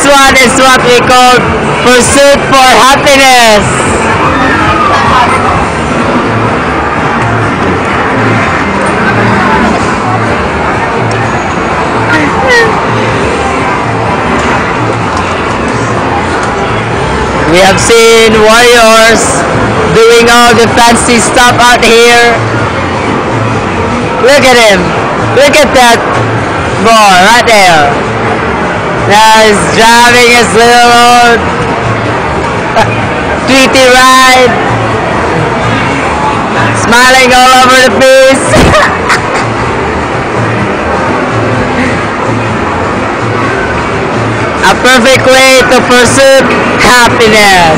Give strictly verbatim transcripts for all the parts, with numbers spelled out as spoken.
This one is what we call pursuit for happiness. We have seen warriors doing all the fancy stuff out here. Look at him. Look at that boy right there. Now he's driving his little tweety ride. Smiling all over the place. A perfect way to pursue happiness.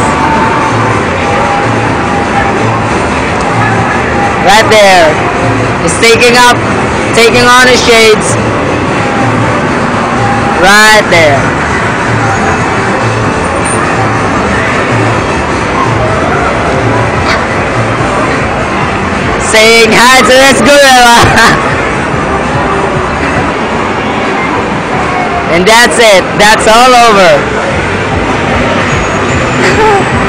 Right there. He's taking up, taking on his shades. Right there. Saying hi to this gorilla. And that's it. That's all over.